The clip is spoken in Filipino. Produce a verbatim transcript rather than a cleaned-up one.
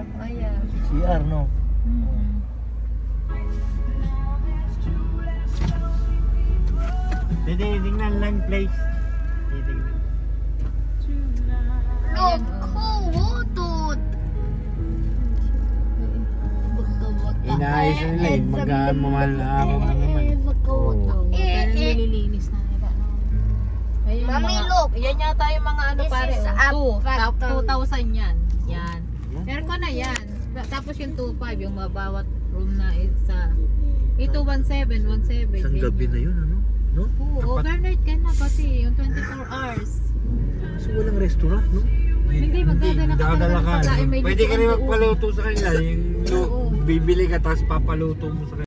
ayan. C R, no? Mm-hmm. Titingnan lang place. Titingnan. Look, kuwutut. Inaayos na nila eh. Magmamahal na araw na naman. Oo, parang nililinis na nila. No? Ayun, Mami, mga, look. yan yata yung mga ano This pare. is Oh, up two, top factor. two thousand yan. Yan. Aircon na yan. Tapos yung two five yung bawat room na isa. Ito one seven, one seven. Isang gabi na yun, ano? No? Oo, overnight ka na kasi yung twenty-four hours. Kasi walang restaurant, no? Hindi, magdadala ka Dadala ng ka. pagkain. May Pwede ka rin lutuan doon. magpaluto sa kanila. Yung lu- Oo. bibili ka tapos papaluto mo sa kanila.